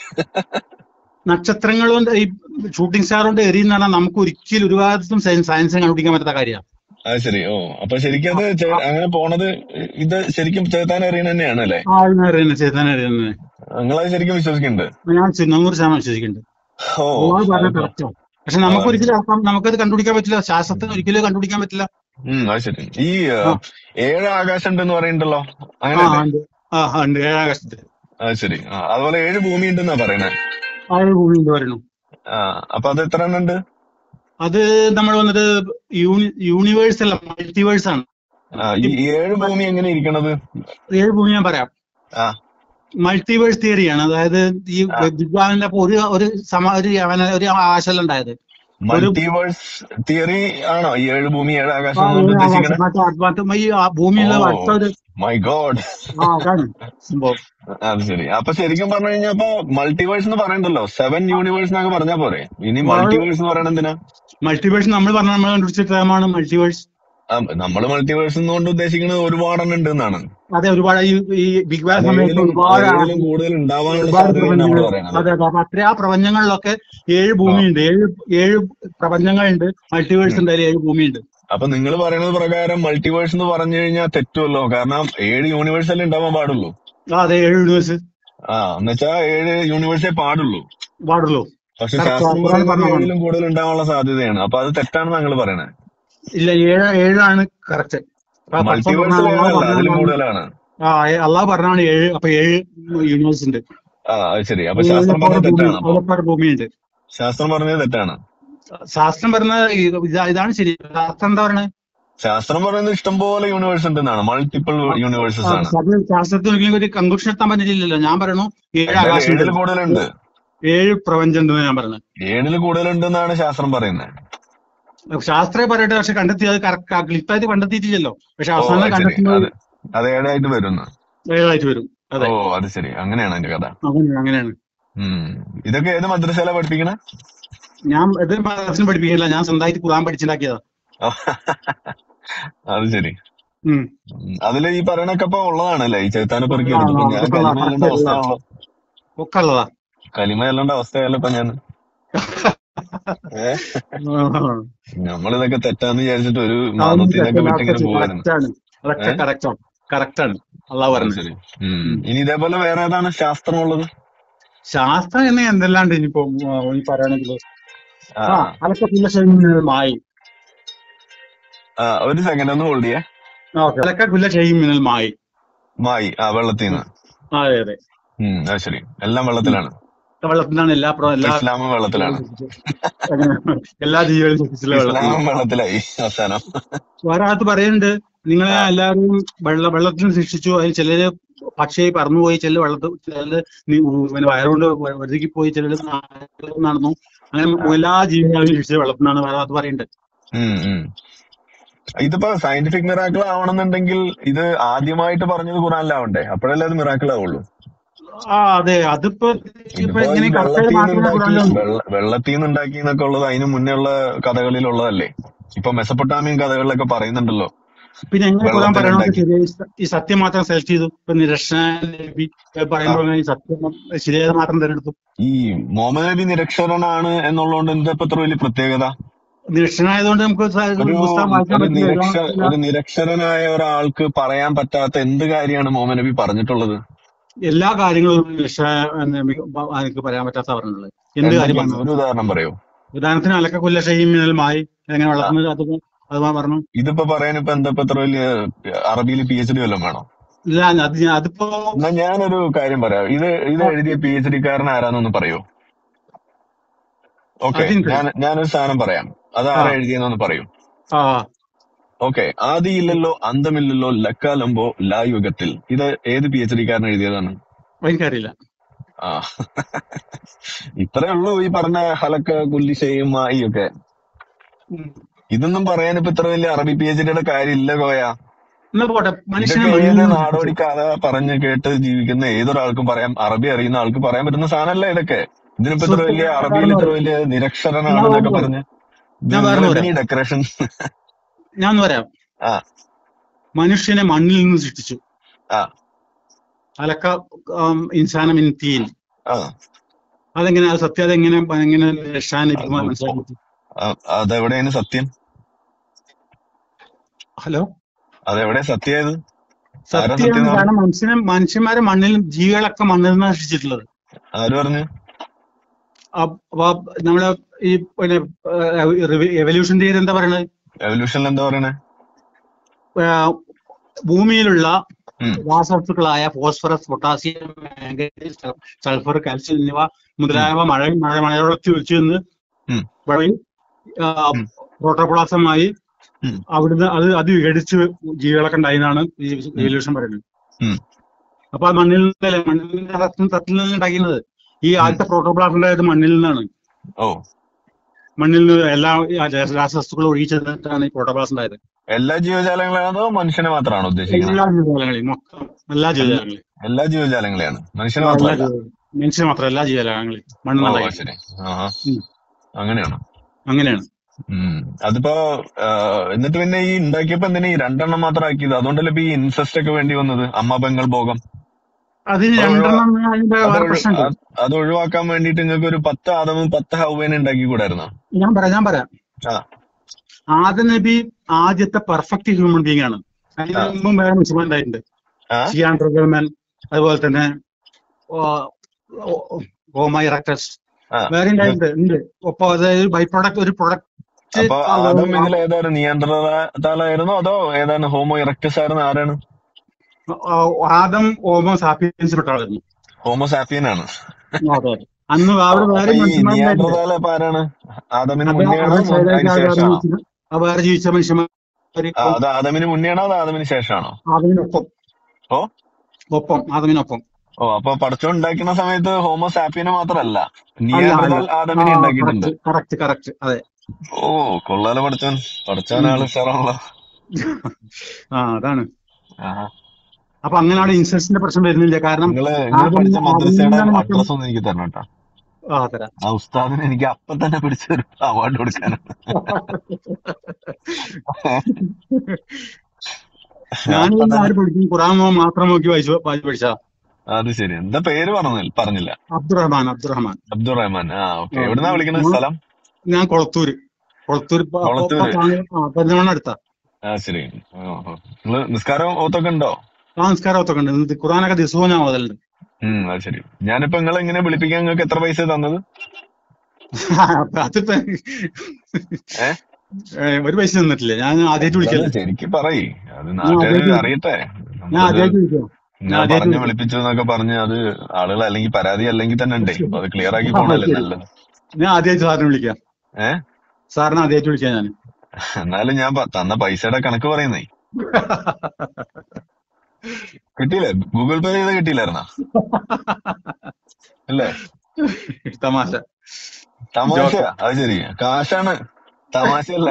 നക്ഷത്രങ്ങൾ കൊണ്ട് ഈ ഷൂട്ടിംഗ് സ്റ്റാർ കൊണ്ട് എറിയുന്ന പറഞ്ഞാൽ നമുക്ക് ഒരിക്കലും ഒരു കാലത്തും സയൻസ് കണ്ടുപിടിക്കാൻ പറ്റാത്ത കാര്യമാണ്. അത് ശരി. ഓ അപ്പൊ ശരിക്കും അത് ചെ- അങ്ങനെ പോണത് ഇത് ശരിക്കും ചേത്താൻ അറിയണ തന്നെയാണ് അല്ലേ? ആ അറിയുന്നത് ചേത്താൻ അറിയുന്നത് നിങ്ങളത് ശരിക്കും വിശ്വസിക്കുന്നുണ്ട്? ഞാൻ ചെ- നൂറ് ശതമാനം വിശ്വസിക്കുന്നുണ്ട്. ഓ അള്ളാഹ് പറഞ്ഞ അതിപ്പോ കറക്റ്റാണ്. പക്ഷെ ആ, നമുക്ക് അത് ഒരിക്കലും ശരി. ആക്കാം- നമുക്കത് കണ്ടുപിടിക്കാൻ പറ്റില്ല. ശാസ്ത്രത്തിന് ഒരിക്കലും കണ്ടുപിടിക്കാൻ പറ്റില്ല. ഉം അത് ശരി. ഈ ആ, ആ ഏഴ് ആകാശം ഉണ്ടെന്ന് പറയുന്നുണ്ടല്ലോ, ആ അങ്ങനെയല്ലേ? ഉണ്ട്. ആ ആ, ഉണ്ട്, ഏഴാകാശത്ത് അത് ശരി. ആ അതുപോലെ ഏഴ് ഭൂമി ഉണ്ടെന്നാ പറയണേ. ആ ഒരു ഭൂമി ഉണ്ട് പറയുന്നു. ആ അപ്പൊ അത് എത്ര എണ്ണം ഉണ്ട്? അത് നമ്മൾ വന്നിട്ട് യൂണി യൂണിവേഴ്സ് അല്ല, മൾട്ടിവേഴ്സ് ആണ്. ആ ഈ ഈ ഏഴ് ഭൂമി എങ്ങനെ ഇരിക്കണത്? ഏഴ് ഭൂമി ഞാൻ പറയാം. ആ മൾട്ടിവേഴ്സ് തിയറിയാണ്. അതായത് ഈ ആ ബിഗ് ബാങ്ങിന്റെ അപ്പൊ ഒരു ഒരു സമ ഒരു അവന- ഒരു ആശയം ഉണ്ടായത്. ഒരു മൾട്ടിവേഴ്സ് തിയറി ആണോ ഈ ഏഴ് ഭൂമി ഏഴ് ആകാശം ആ എന്നുകൊണ്ട് ഏഴ് ഉദ്ദേശിക്കണേ? ആകാശം മറ്റേ മറ്റേ ഈ ആ ഓ ഭൂമിയുള്ള അടുത്ത ഒരു മൈ ഗോഡ്. ആ അതാണ് സംഭവം. അത് ശരി. അപ്പൊ ശരിക്കും പറഞ്ഞു കഴിഞ്ഞാൽ ഇപ്പൊ മൾട്ടിവേഴ്സ് എന്ന് പറയണ്ടല്ലോ, സെവൻ യൂണിവേഴ്സ് എന്നൊക്കെ പറഞ്ഞാ പോരെ? ഇനി മൾട്ടിവേഴ്സ് എന്ന് പറയണ എന്തിനാ? മൾട്ടിവേഴ്സ് നമ്മൾ പറഞ്ഞ നമ്മൾ കണ്ടുപിടിച്ച ടേമാണ് മൾട്ടിവേഴ്സ്. ആ, നമ്മള് മൾട്ടിവേഴ്സ് എന്നുകൊണ്ട് ഉദ്ദേശിക്കുന്നത് ഒരുപാടെണ്ണം ഉണ്ട് എന്നാണ്. അതെ, ഒരുപാട് ഈ ഈ ബിഗ് ബാങ് അത് സമയത്ത് ഏഴിലും ഒരുപാട് ആ- ഏഴിലും കൂടുതൽ ഉണ്ടാവാനുള്ള ഒരുപാട് സാധ്യതയാണ് നമ്മൾ പ്രപഞ്ചങ്ങൾ. പറയണത്. അതെ അതെ, അപ്പൊ അത്ര ആ പ്രപഞ്ചങ്ങളിലൊക്കെ ഏഴ് ആ ഭൂമിയുണ്ട്. ഏഴ് ഏഴ് പ്രപഞ്ചങ്ങളുണ്ട്. മൾട്ടിവേഴ്സ് ഉം. ഉണ്ട്, അതിൽ ഏഴ് ഭൂമിയുണ്ട്. അപ്പൊ നിങ്ങൾ പറയുന്നത് പ്രകാരം മൾട്ടിവേഴ്സ് എന്ന് പറഞ്ഞു കഴിഞ്ഞാൽ തെറ്റുമല്ലോ, കാരണം ഏഴ് യൂണിവേഴ്സ് അല്ലേ ഉണ്ടാവാൻ പാടുള്ളൂ. ആ അതെ, ഏഴ് യൂണിവേഴ്സ് ആ എന്നുവെച്ചാ ഏഴ് യൂണിവേഴ്സേ പാടുള്ളൂ. പാടുള്ളൂ. പക്ഷെ കറക്റ്റ്, ശാസ്ത്രം ഖുറാൻ പറയുന്നത് പറഞ്ഞതാണ്. ഏഴിലും കൂടുതൽ ഉണ്ടാവാനുള്ള സാധ്യതയാണ്. അപ്പൊ അത് തെറ്റാണെന്ന് ഞങ്ങൾ പറയണേ. ഇല്ല, ഏഴ് ഏഴാണ് കറക്റ്റ്. പഠിച്ചോൻ പറഞ്ഞ മൾട്ടിവേഴ്സിൽ അള്ളാഹ് ഏഴല്ല, അതിലും പറഞ്ഞാണ്. കൂടുതലാണ്. ആ ഏ- അള്ളാഹ് പറഞ്ഞാണ് ഏഴ്. അപ്പൊ ഏഴ് യൂണിവേഴ്സ് ഉണ്ട്. ആ അത് ശരി. അപ്പൊ ശാസ്ത്രം അതിലൊക്കെ ഓരോ പറഞ്ഞത് ഭൂമി, തെറ്റാണ്. അപ്പൊ അതിലൊക്കെ ഓരോ ഭൂമിയുണ്ട്. ശാസ്ത്രം പറഞ്ഞത് തെറ്റാണ്. ശാസ്ത്രം പറഞ്ഞ ഇതാ- ഇതാണ് ശരി. ശാസ്ത്രം എന്താ പറയണത്? ശാസ്ത്രം പറയുന്നത് ഇഷ്ടംപോലെ യൂണിവേഴ്സ് ഉണ്ടെന്നാണ്, മൾട്ടിപ്പിൾ ആ, യൂണിവേഴ്സസ് ആണ്. അത് ശാസ്ത്രത്തിൽ ഒരിക്കലും ഒരു കൺക്ലൂഷൻ എത്താൻ പറ്റില്ലല്ലോ. ഞാൻ പറയണു ഏഴ് എന്തായാലും ആകാശം ഏഴിൽ ഉണ്ട്, കൂടുതലുണ്ട്. ഏഴ് പ്രപഞ്ചം ഉണ്ടെന്ന് ഞാൻ പറഞ്ഞത്. ഏഴിൽ കൂടുതലുണ്ടെന്നാണ് ശാസ്ത്രം പറയുന്നത്. ശാസ്ത്രേ പറയട്ടെ, പക്ഷെ കണ്ടെത്തി അത് ക്ലിപ്പായിട്ട് കണ്ടെത്തിയിട്ടില്ലല്ലോ. പക്ഷെ ഓ അവസാനം അത് ശരി. കണ്ടെത്തുന്നത് അത് അത് ഏഴായിട്ട് വരുന്നു. ഏഴായിട്ട് വരും. ഓ അതെ, അത് ശരി. അങ്ങനെയാണ് അതിന്റെ കഥ. അങ്ങനെ അങ്ങനെയാണ്. ഉം ഇതൊക്കെ ഏത് മദ്രസയില പഠിപ്പിക്കണേ? ഞാൻ ഇത് മദ്രസയിൽ പഠിപ്പിക്കില്ല, ഞാൻ സ്വന്തമായിട്ട് ഖുർആൻ പഠിച്ചുണ്ടാക്കിയതാ. അത് ശരി. ഉം. ഉം. അതില് ഈ പറയണൊക്കെ ഇപ്പൊ ഉള്ളതാണല്ലേ, ഈ ചെറുത്താനെ പെറുക്കി ആ, എടുത്തപ്പോ ഞാൻ അതൊക്കെ ഉള്ള കലിമ ചെല്ലേണ്ട കറക്റ്റ് ഉള്ളതാ, അവസ്ഥയാണല്ലോ. ഒക്കെ ഉള്ളതാ. കലിമ ചെല്ലേണ്ട അവസ്ഥയല്ലോ ഇപ്പൊ ഞാൻ. ഏഹ് നമ്മളിതൊക്കെ തെറ്റാന്ന് വിചാരിച്ചിട്ട് ഒരു അതൊന്നും മതത്തിനൊക്കെ തെറ്റല്ല, വിട്ടിങ്ങനെ അതൊക്കെ പോവാണ്. കറക്റ്റാണ്. അതൊക്കെ ഏഹ് കറക്റ്റാണ്, കറക്റ്റാണ്. അള്ളാഹ് അത് പറഞ്ഞത്. ശരി. ഉം ഇനി ഇതേപോലെ വേറെ ഏതാണ് ശാസ്ത്രം ഉള്ളത്? ശാസ്ത്രം എന്നെ എന്തെല്ലാണ്ട് ഇനിയിപ്പോ ആ, ഈ പറയുകയാണെങ്കിൽ ആ ആ അതൊക്കെ കുല്ലമായി. ആ ഒരു സെക്കൻഡ് ഒന്ന് ഹോൾഡ് ചെയ്യേ. ഓക്കെ, അതൊക്കെ കുല്ല ചെയ്യും മായി. മായി ആ വെള്ളത്തിൽ നിന്ന്. അതെ അതെ. ഉം അത് ശരി. എല്ലാം ഉം. വെള്ളത്തിലാണ്. വെള്ളത്തിലാണ് എല്ലാ പ്ര- എല്ലാ ഇസ്ലാമും വെള്ളത്തിലാണ്. അങ്ങനെ എല്ലാ ജീവികളും സൃഷ്ടിച്ചിട്ടുള്ള വെള്ളത്തിലാണ്. ഇസ്ലാമും വെള്ളത്തിലായി അവസാനം. ഒരാളത്ത് പറയുന്നുണ്ട്, നിങ്ങളെ ആ എല്ലാവരും വെള്ള വെള്ളത്തിൽ സൃഷ്ടിച്ചു. അതിൽ ചിലര് പക്ഷേ പറന്നുപോയി, ചിലര് വെള്ളത്തിൽ, ചിലര് നി- പിന്നെ വയറുകൊണ്ട് ഒഴുകി പോയി, ചിലര് നടന്നു. അങ്ങനെ ആ എല്ലാ ജീവികളെയും സൃഷ്ടിച്ചത് വെള്ളത്തിൽ നിന്നാണ് ഒരാളത്ത് പറയുന്നുണ്ട്. ഉം ഉം ഇതിപ്പോ സയന്റിഫിക് മിറാക്കിൾ ആവണമെന്നുണ്ടെങ്കിൽ ഇത് ആദ്യമായിട്ട് പറഞ്ഞത് ഖുറാനിലാവണ്ടേ, അപ്പോഴല്ലേ അത് മിറാക്കിൾ ആവുള്ളൂ. ആ അതെ, അതിപ്പോ ഇപ്പൊ ഇതിപ്പോ ഈ ഇങ്ങനെ കറക്റ്റായി വെള്ളത്തിൽ നിന്ന് മാത്രമേ ഉണ്ടാക്കി ഖുറാനിലുണ്ട്. വെള്ള വെള്ളത്തിൽ നിന്ന് ഉണ്ടാക്കി എന്നൊക്കെ ഉള്ളത് അതിന് മുന്നേ ഉള്ള കഥകളിലുള്ളതല്ലേ. ഇപ്പൊ മെസപ്പൊട്ടാമിയൻ കഥകളിലൊക്കെ പറയുന്നുണ്ടല്ലോ പിന്നെ എങ്ങനെ ഖുറാൻ വെള്ളത്തിൽ പറയണത് ഉണ്ടാക്കി. ശരിയായി ഈ സത്യം മാത്രം സെലക്ട് ചെയ്തു? ഇപ്പൊ നിരക്ഷണ നബി ആ പറയുമ്പോൾ ഈ സത്യം ശരിയായത് മാത്രം തിരഞ്ഞെടുത്തു. ഈ മുഹമ്മദ് നബി നിരക്ഷരനാണ് എന്നുള്ളതുകൊണ്ട് എന്താ ഇപ്പൊ ഇത്ര വലിയ പ്രത്യേകത? നിരക്ഷണായതുകൊണ്ട് നമുക്ക് സ- ഒരു പുസ്തകം വായിക്കാൻ ഒരു പറ്റില്ല, എഴുതാൻ നിരക്ഷ പറ്റില്ല. ഒരു നിരക്ഷരനായ ഒരാൾക്ക് പറയാൻ പറ്റാത്ത എന്ത് കാര്യമാണ് മുഹമ്മദ് നബി പറഞ്ഞിട്ടുള്ളത്? എല്ലാ കാര്യങ്ങളും നിരക്ഷര നബിക്ക് എനിക്ക് പറയാൻ പറ്റാത്ത പറഞ്ഞുള്ളത്. എന്ത് കാര്യം എന്തൊക്കെയാണ്? പറഞ്ഞു? ഒരു ഉദാഹരണം പറയൂ. ഉദാഹരണത്തിന് അലക്ക കൊല്ല ഷെയ്യും മായി എങ്ങനെ ആ വളർത്തുന്നത്, അത് അത് പറഞ്ഞു. ഇതിപ്പോ പറയാൻ ഇപ്പൊ എന്താ ഇപ്പൊ ഇത്ര വലിയ അറബിയിൽ പി എച്ച് ഡി വല്ലതും വേണോ? ഇല്ല, അത് ഞാൻ- അതിപ്പോ എന്നാ ഞാനൊരു കാര്യം പറയാം. ഇത് ഇത് എഴുതിയ പി എച്ച് ഡിക്കാരൻ ആരാന്നൊന്ന് പറയൂ. ഓക്കെ, അതെനിക്കറിയാം. ഞാൻ ഞാനൊരു സാധനം പറയാം, അത് ആ ആരാ എഴുതിയെന്നൊന്ന് പറയൂ. ആ ഓക്കെ, ആദിയില്ലല്ലോ അന്തമില്ലല്ലോ ലക്കാലംബോ ലായുഗത്തിൽ, ഇത് ഏത് പി എച്ച് ഡിക്കാരൻ എഴുതിയതാണ്? എനിക്കറിയില്ല. ആ ഇത്രേ ഉള്ളൂ ഈ പറഞ്ഞ ഹലക്ക കുല്ലി ഷെയ്യും മായി ഒക്കെ. ഉം. ഇതൊന്നും പറയാൻ ഇപ്പൊ ഇത്ര വലിയ അറബി പി എച്ച് ഡിയുടെ കാര്യമില്ല കോയ. എന്നാ പോട്ടെ, മനുഷ്യനെ ഇതൊക്കെ മണ്ണിൽ ഏത് നിന്ന് സൃഷ്ടിച്ചു. നാടോടി കഥ പറഞ്ഞ് കേട്ട് ജീവിക്കുന്ന ഏതൊരാൾക്കും പറയാം, അറബി അറിയുന്ന ആൾക്ക് പറയാൻ പറ്റുന്ന സാധനമല്ല ഇതൊക്കെ. ഇതിനിപ്പോ ഇത്ര സുഹൃത്തെ, വലിയ ഞാൻ അറബിയിൽ വേറൊന്ന് ഇത്ര പറയാം, വലിയ നിരക്ഷരനാണ് ഞാൻ എന്നൊക്കെ വേറൊന്ന് പറയാം, പറഞ്ഞ് ഇത് ഞാൻ നിങ്ങൾ വേറൊന്ന് എന്തിനീ പറയാം, ഡെക്കറേഷൻ? ഞാൻ ഒന്ന് പറയാം. ആ മനുഷ്യനെ മണ്ണിൽ നിന്ന് സൃഷ്ടിച്ചു. ആ അലക്ക ഇൻസാനം ഇൻ തീൻ. ആ അതെങ്ങനെ അത് സത്യം? അതെങ്ങനെ എങ്ങനെ രക്ഷാൻ അത് മനസ്സിലാക്കി? അ- അതെവിടെയാണ് സത്യം? ഹലോ, അതെവിടെ സത്യായത്? ആരാ സത്യം സത്യമാണ്. എന്ന് പറഞ്ഞു? കാരണം മനുഷ്യനെ മനുഷ്യന്മാരെ മണ്ണിൽ, ജീവികളൊക്കെ മണ്ണിൽ നിന്നാണ് സൃഷ്ടിച്ചിട്ടുള്ളത്. ആര് പറഞ്ഞു? അപ്പൊ നമ്മളെ ഈ പിന്നെ എവല്യൂഷൻ തിയറി എന്താ പറയണത്? എവല്യൂഷനിൽ എന്താ പറയണേ? ഏഹ് ഭൂമിയിലുള്ള ഉം രാസവസ്തുക്കളായ phosphorus, potassium, manganese, sulphur, calcium എന്നിവ ഉം മുതലായവ മഴ മഴ മഴവെള്ളത്തിൽ ഒഴിച്ചു നിന്ന് ഉം വഴി ഉം പ്രോട്ടോപ്ലാസമായി ഉം അവിടുന്ന് അത് അത് വിഘടിച്ച് ജീവികളൊക്കെ ഉണ്ടായെന്നാണ് ഈ ഉം എവല്യൂഷൻ പറയുന്നത്. ഉം അപ്പൊ ആ മണ്ണിൽ നിന്നല്ലേ, മണ്ണിന്റെ തട്ടിൽ തട്ടിൽ നിന്ന് ഉണ്ടാക്കുന്നത്. ഈ ഉം ആദ്യത്തെ പ്രോട്ടോപ്ലാസം ഉണ്ടായത് മണ്ണിൽ നിന്നാണ്. ഓ മണ്ണിൽ നിന്ന് എല്ലാ രാസവസ്തുക്കളും ഒഴിച്ചു തന്നിട്ടാണ് ഈ പ്രോട്ടോപ്ലാസം ഉണ്ടായത്. എല്ലാ ജീവജാലങ്ങളാണോ അതോ മനുഷ്യനെ മാത്രമാണോ ഉദ്ദേശിക്കണേ? എല്ലാ ജീവജാലങ്ങളെയും മൊത്തം, എല്ലാ എല്ലാ ജീവജാലങ്ങളെയും, എല്ലാ ജീവജാലങ്ങളെയാണ്, മനുഷ്യനെ ആ, എല്ലാ മാത്രമല്ല. ജീവ മനുഷ്യന് മാത്രം എല്ലാ ജീവജാലങ്ങളെയും മണ്ണിൽ ഓ നിന്നുണ്ടായത്. ശരി. ആഹാ, ഉം. അങ്ങനെയാണോ? അങ്ങനെയാണ്. ഉം അതിപ്പോ ആ, എന്നിട്ട് പിന്നെ ഈ ഉണ്ടാക്കിയപ്പോ എന്തിനാ ഈ രണ്ടെണ്ണം മാത്രം ആക്കിയത്? അതുകൊണ്ടല്ലേ ഇപ്പൊ ഈ ഇൻസെസ്റ്റ് ഒക്കെ വേണ്ടി വന്നത്, അമ്മ പെങ്ങൾ ഭോഗം. അതിന് അത് ഒഴിവാ രണ്ടെണ്ണം അതിന്റെ അത് വേറെ ഒഴി പ്രശ്നമുണ്ട്. അത് അത് ഒഴിവാക്കാൻ വേണ്ടിട്ട് നിങ്ങൾക്ക് ഒരു പത്ത് ആദമും പത്ത് ഹൗവേനെ ഉണ്ടാക്കി കൂടായിരുന്നോ? ഞാൻ പറയാം ഞാൻ പറയാം ആ ആദ്യ നബി ആദ്യത്തെ പെർഫെക്റ്റ് ഹ്യൂമൻ ബീങ് ആണ്. അതിന് ആ മുമ്പും വേറെ മുസ്ലിം ഉണ്ടായിട്ടുണ്ട്. ആ ഷിയാൻ റഗൽമാൻ, അതുപോലെ തന്നെ ഹോമോ ഇറക്ടസ് ആ വേറെ ഇത് ഉണ്ടായിട്ടുണ്ട് ഉണ്ട്. ഒപ്പം അതായത് ബൈ പ്രൊഡക്റ്റ്, ഒരു പ്രൊഡക്റ്റ്. അപ്പൊ ആദം ഇതിൽ ഏതാണ്? നിയന്ത്രണത്താലായിരുന്നോ അതോ ഏതാണ്? ഹോമോ ഇറക്ടസ് ആയിരുന്നു? ആരാണ്? ആദം ഹോമോ സാപ്പിയൻസ് പെട്ട ആളായിരുന്നു. ഹോമോ സാപ്പിയൻ ആണ്. അതെ അതെ. അന്ന് ഓ, അവിടെ അപ്പൊ വേറെ ഈ മനുഷ്യന്മാരുണ്ടായിട്ടുണ്ട്. നിയാൻഡ്രതാൽ അപ്പൊ ആരാണ്? ആദമിന് അത് മുന്നേ ആണോ അത് മുൻ- അതിന് ശൈലായിട്ട് വേറെ ശേഷമാണോ? ജീവിച്ച ആ വേറെ ജീവിച്ച മനുഷ്യന്മാര് ആ, അത് ആദമിന് മുന്നേ ആണോ അത് ആദമിന് ശേഷമാണോ? ആദമിനൊപ്പം ഓ ഒപ്പം ആദമിനൊപ്പം. ഓ അപ്പൊ പടച്ചോൻ ഉണ്ടാക്കുന്ന സമയത്ത് ഹോമോ സാപ്പിയനെ മാത്രമല്ല, അല്ല അല്ല നിയാൻഡ്രതാൽ ആ ആദമിനെ ഉണ്ടാക്കിയിട്ടുണ്ട്. കറക്റ്റ് കറക്റ്റ് കറക്റ്റ് അതെ. ഓ കൊള്ളാലോ പടച്ചോൻ. പടച്ചോൻ ഉം. ആള് ഉഷാറാണല്ലോ. ആ അതാണ്. ആഹാ. അപ്പൊ അങ്ങനെ അവിടെ ഇൻസെസ്റ്റിന്റെ പ്രശ്നം വരുന്നില്ല. കാരണം നിങ്ങള് നിങ്ങൾ ആദം പഠിച്ച ആദമിൽ മദ്രസയുടെ നിന്നാണ് മൊത്തം. അഡ്രസ് ഒന്ന് എനിക്ക് തരണം കേട്ടോ. ആ തരാം. ആ ഉസ്താദിന് എനിക്ക് അപ്പൊ തന്നെ പിടിച്ചൊരു അവാർഡ് കൊടുക്കാനാണ്. ഞാൻ അപ്പൊ തന്നെ. ആര് പഠിക്കും? ഖുറാൻ മാത്രം നോക്കി വായിച്ചു വായിച്ചു പഠിച്ചാ. അത് ശരി. എന്താ പേര് പറഞ്ഞ പറഞ്ഞില്ല? അബ്ദുറഹ്മാൻ അബ്ദുറഹ്മാൻ അബ്ദുറഹ്മാൻ. ആ ഓക്കെ. ആ, എവിടുന്നാ വിളിക്കുന്നത്? ഞാൻ സ്ഥലം? ഞാൻ കൊളത്തൂര്. കൊളത്തൂര് ഇപ്പൊ- അപ്പൊ- ഇപ്പൊ കൊളത്തൂര്. താങ്കൾ- ആ, പെരുന്തൽമണ്ണ അടുത്താ. ആ ശരി. ഓഹോ. നിങ്ങള് നിസ്കാരം ഓത്തൊക്കെ ഉണ്ടോ? ആ നിസ്കാരമൊക്കെ ഉണ്ട്. ഇത് ഖുറാനൊക്കെ ദിവസവും ഞാൻ മുതലുണ്ട്. ഉം അത് ശരി. ഞാനിപ്പോ നിങ്ങളെ ഇങ്ങനെ വിളിപ്പിക്കാൻ നിങ്ങൾക്ക് എത്ര പൈസ തന്നത്? അതിപ്പോ ഏ ഏ, ഒരു പൈസ തന്നിട്ടില്ല. ഞാൻ ആദ്യമായിട്ട് അല്ലത് വിളിക്കല്ലേ. ശരിക്ക് പറയ്, അത് ഞാൻ നാട്ടുകാര് ആദ്യമായിട്ട് അറിയട്ടെ. ഞാൻ നമുക്കത് ആദ്യമായിട്ട് വിളിക്കാം. ഞാൻ നിങ്ങൾ ആദ്യമായിട്ട് പറഞ്ഞു വിളിക്കാം. വിളിപ്പിച്ചു എന്നൊക്കെ പറഞ്ഞ് അത് ആളുകൾ അല്ലെങ്കിൽ പരാതി അല്ലെങ്കിൽ തന്നെ ഉണ്ടേ. അപ്പൊ അത് ക്ലിയർ ആക്കി ആ, പോണല്ലേ ശരി. നല്ലത്. ഞാൻ ആദ്യമായിട്ട് സാറിനെ വിളിക്കാം. ഏ സാറിനെ ആദ്യമായിട്ട് വിളിക്കാം ഞാൻ. എന്നാലും ഞാൻ പ- തന്ന പൈസയുടെ കണക്ക് പറയുന്നേ. കിട്ടിയില്ലേ? ഗൂഗിൾ പേ ചെയ്ത് കിട്ടിയില്ലായിരുന്നാ? അല്ലേ? തമാശ തമാശയാ? അത് ശരി. കാശാണ്, തമാശയല്ല.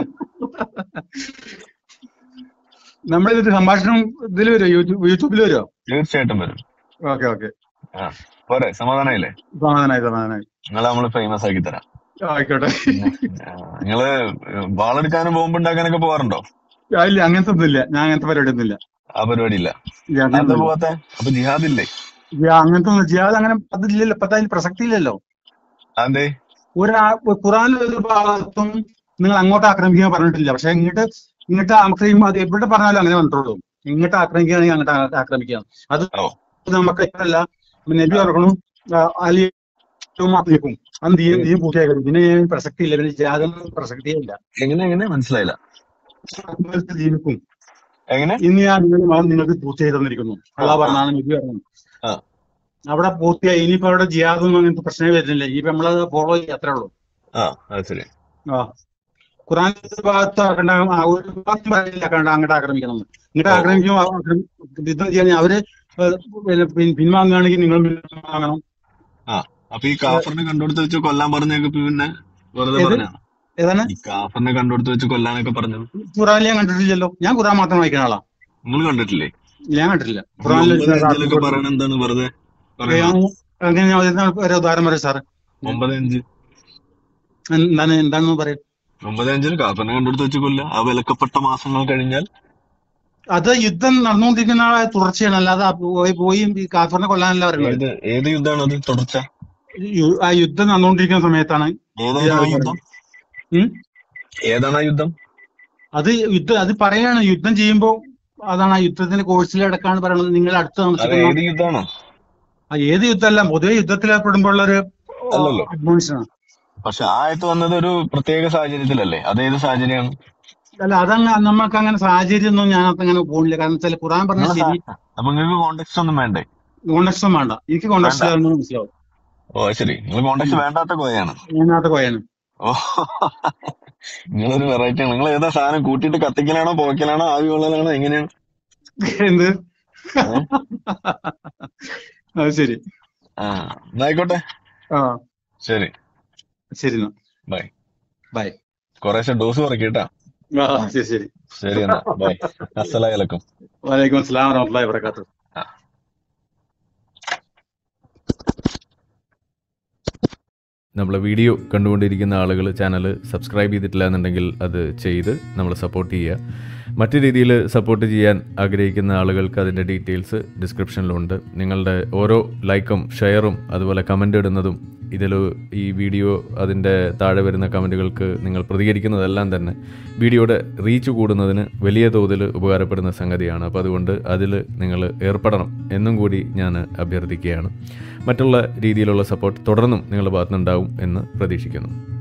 നമ്മളിത് സംഭാഷണം ഇതിൽ വരുമോ? യൂട്യൂബ് യൂട്യൂബിൽ വരുമോ? തീർച്ചയായിട്ടും വരും. Okay okay. ആ പോരെ, സമാധാനായില്ലേ? സമാധാനായി സമാധാനായി. നിങ്ങളെ നമ്മള് ഫേമസ് ആക്കി തരാം. ആയിക്കോട്ടെ. ആ, നിങ്ങള് വാളെടുക്കാനും ബോംബ് ഉണ്ടാക്കാനൊക്കെ പോവാറുണ്ടോ? ആ, ഇല്ല അങ്ങനത്തെ ഒന്നുമില്ല. ഞാൻ അങ്ങനത്തെ പരിപാടി ഒന്നുമില്ല. ആ പരിപാടി ഇല്ല. ഇല്ല, എന്താ അങ്ങനൊന്നുമില്ല. പോവാത്തെ? അപ്പൊ ജിഹാദില്ലേ? ഇല്ല, അങ്ങനത്തെ ഒന്നും ജിഹാദ് അങ്ങനെ അതില്ലല്ലോ. ഇപ്പത്തെ അതിന് പ്രസക്തി ഇല്ലല്ലോ. അതെന്തേ? ഒരാ ഖുറാനിൽ ഒരു ഭാഗത്തും നിങ്ങൾ അങ്ങോട്ട് ആക്രമിക്കാൻ പറഞ്ഞിട്ടില്ല. പക്ഷെ ഇങ്ങോട്ട് ഇങ്ങോട്ട് ആക്രമിക്കുമ്പോൾ അത് എവിടെ പറഞ്ഞാലും അങ്ങനെ പറഞ്ഞിട്ടുള്ളൂ. ഇങ്ങോട്ട് ആക്രമിക്കുകയാണെങ്കിൽ അങ്ങോട്ട് ആ- ആക്രമിക്കാം. അത് ഓ നമുക്ക് ഇല്ല. നബി ഓർക്കണം അലിയും അപ്ലിക്കും അത് നീ നീ പൂർത്തിയാക്കണം. ഇതിന് പ്രസക്തി ഇല്ല. പിന്നെ ജിഹാദൊന്നും പ്രസക്തിയേ ഇല്ല. എങ്ങനെ എങ്ങനെ മനസ്സിലായില്ല? നിങ്ങൾക്ക് ജീവിക്കും. എങ്ങനെ? ഇന്ന് ഞാൻ നിങ്ങൾ നിങ്ങൾക്ക് പൂർത്തിയായി തന്നിരിക്കുന്നു. അള്ളാഹ് ആ, പറഞ്ഞാണ് നബി പറഞ്ഞു. ആ. അവിടെ പൂർത്തിയായി. ഇനിയിപ്പോ അവിടെ ജിഹാദൊന്നും അങ്ങനത്തെ പ്രശ്നമേ വരുന്നില്ല. ഇനിയിപ്പോ നമ്മളത് ഫോളോ ചെയ്യാം, അത്രേ ഉള്ളൂ. ആ അത് ശരി. ആ ഖുറാൻ ഭാഗത്ത് ആക്കണ്ട, ആ ഒരു ഭാഗത്തും പറയില്ല ആക്കണ്ട അങ്ങോട്ട് ആക്രമിക്കണം എന്ന്. ഇങ്ങോട്ട് ഓ ഓ ആക്രമിക്കുമ്പോൾ ആക്രമി- യുദ്ധം ചെയ്യാൻ അവര് ഏഹ് പിന്നെ പിൻ- പിൻവാങ്ങുകയാണെങ്കിൽ നിങ്ങൾ പിൻവാങ്ങണം. ആ അപ്പൊ ഈ കാഫറിനെ കണ്ടുകൊടുത്ത് വെച്ച് കൊല്ലാൻ പറഞ്ഞേക്ക് പിന്നെ വെറുതെ ഏത് പറഞ്ഞാണ്? ഏതാണ് ഈ കാഫറിനെ കണ്ടുകൊടുത്ത് വെച്ച് കൊല്ലാനൊക്കെ പറഞ്ഞത് ഖുറാനിൽ ഞാൻ കണ്ടിട്ടില്ലല്ലോ. ഞാൻ ഖുറാൻ മാത്രം വായിക്കുന്ന ആളാ. നിങ്ങൾ കണ്ടിട്ടില്ലേ? ഞാൻ കണ്ടിട്ടില്ല. ഈ ഖുറാനിൽ ഒമ്പത് അഞ്ചിലൊക്കെ പറയണ എന്താണ് വെറുതെ പറയുന്നത്? അങ്ങനെ ഞാൻ ഒരു ഒരു ഉദാഹരണം പറയാം സാറ്. ഒമ്പത് അഞ്ച് എന്താണ് എന്താണെന്ന് പറയാം. ഒമ്പത് അഞ്ചിന് കാഫറിനെ കണ്ടുകൊടുത്ത് വെച്ച് കൊല്ല. ആ വിലക്കപ്പെട്ട മാസങ്ങൾ കഴിഞ്ഞാൽ അത് യുദ്ധം നടന്നുകൊണ്ടിരിക്കുന്ന തുടർച്ചയാണ്, അല്ലാതെ പോയി പോയി ഈ കാഫറിനെ കൊല്ലാനല്ല പറയുന്നത്. ഏത് ഏത് യുദ്ധമാണ് അത് തുടർച്ച? യു- ആ യുദ്ധം നടന്നുകൊണ്ടിരിക്കുന്ന സമയത്താണ് ഏതായിരുന്നു ആ യുദ്ധം? ഉം. ഏതാണ് ആ യുദ്ധം? അത് യുദ്ധം അത് പറയാണ്, യുദ്ധം ചെയ്യുമ്പോ അതാണ് ആ യുദ്ധത്തിന്റെ കോഴ്സിലടക്കാണ് പറയുന്നത്. നിങ്ങൾ അടുത്ത് അത് താമസിക്കുന്ന ഏത് യുദ്ധമാണോ? ആ ഏത് യുദ്ധമല്ല, പൊതുവെ യുദ്ധത്തിൽ ഏർപ്പെടുമ്പോഴുള്ള ഒരു അല്ലല്ലോ. അഡ്മിഷനാണ്. പക്ഷെ ആ ആയത്ത് വന്നത് ഒരു പ്രത്യേക സാഹചര്യത്തിലല്ലേ? അതേത് സാഹചര്യമാണ്? അല്ല, അതങ്ങ് നമുക്ക് അങ്ങനെ സാഹചര്യം ഒന്നും ഞാൻ അങ്ങനെ പോണില്ല. കാരണം വെച്ചാൽ ഖുറാൻ പറഞ്ഞ നിങ്ങളെ ശരി, സാ- അപ്പൊ നിങ്ങൾക്ക് കോണ്ടെക്സ്റ്റ് ഒന്നും വേണ്ടേ? കോണ്ടക്സ്റ്റും വേണ്ട. എനിക്ക് വേണ്ട. കോണ്ടക്സ്റ്റ് മനസ്സിലാവും. ഓ ശരി, നിങ്ങൾ കോണ്ടെക്സ്റ്റ് വേണ്ടാത്ത കോയാണ്. ഞാനകത്ത് പോയാണ്. ഓ നിങ്ങളൊരു വെറൈറ്റി ആണ്. നിങ്ങൾ ഏതാ സാധനം കൂട്ടിയിട്ട് കത്തിക്കലാണോ പുകയ്ക്കലാണോ ആവി കൊള്ളലാണോ എങ്ങനെയാണ്? എന്ത്? ഏ? അത് ശരി. ആ എന്നായിക്കോട്ടെ. ആ ശരി, ശരി എന്നാ ബൈ. ബൈ. കുറേശ്ശെ ഡോസ് കുറയ്ക്കട്ടാ. ആ ശരി ശരി. ശരി എന്നാ ബൈ. അസ്സലാമലൈക്കും. വലൈക്കും അസ്സലാം വറഹ്മത്തുള്ളാഹി വബറകാതുഹു. ആ നമ്മളെ വീഡിയോ കണ്ടുകൊണ്ടിരിക്കുന്ന ആളുകൾ ചാനൽ സബ്സ്ക്രൈബ് ചെയ്തിട്ടില്ല എന്നുണ്ടെങ്കിൽ അത് ചെയ്ത് നമ്മളെ സപ്പോർട്ട് ചെയ്യുക. മറ്റു രീതിയിൽ സപ്പോർട്ട് ചെയ്യാൻ ആഗ്രഹിക്കുന്ന ആളുകൾക്ക് അതിൻ്റെ ഡീറ്റെയിൽസ് ഡിസ്ക്രിപ്ഷനിലുണ്ട്. നിങ്ങളുടെ ഓരോ ലൈക്കും ഷെയറും അതുപോലെ കമൻ്റ് ഇടുന്നതും ഇതിൽ ഈ വീഡിയോ അതിൻ്റെ താഴെ വരുന്ന കമൻറ്റുകൾക്ക് നിങ്ങൾ പ്രതികരിക്കുന്നതെല്ലാം തന്നെ വീഡിയോയുടെ റീച്ച് കൂടുന്നതിന് വലിയ തോതിൽ ഉപകാരപ്പെടുന്ന സംഗതിയാണ്. അപ്പോൾ അതുകൊണ്ട് അതിൽ നിങ്ങൾ ഏർപ്പെടണം എന്നും കൂടി ഞാൻ അഭ്യർത്ഥിക്കുകയാണ്. മറ്റുള്ള രീതിയിലുള്ള സപ്പോർട്ട് തുടർന്നും നിങ്ങളുടെ ഭാഗത്തുനിന്നുണ്ടാവും എന്ന് പ്രതീക്ഷിക്കുന്നു.